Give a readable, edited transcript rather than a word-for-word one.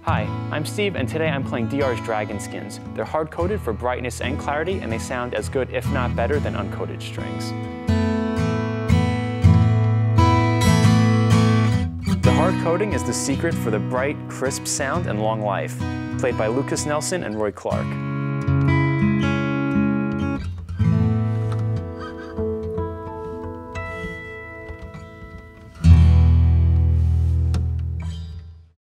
Hi, I'm Steve, and today I'm playing DR's Dragon Skins. They're hard-coded for brightness and clarity, and they sound as good, if not better, than uncoated strings. The hard coding is the secret for the bright, crisp sound and long life, played by Lucas Nelson and Roy Clark.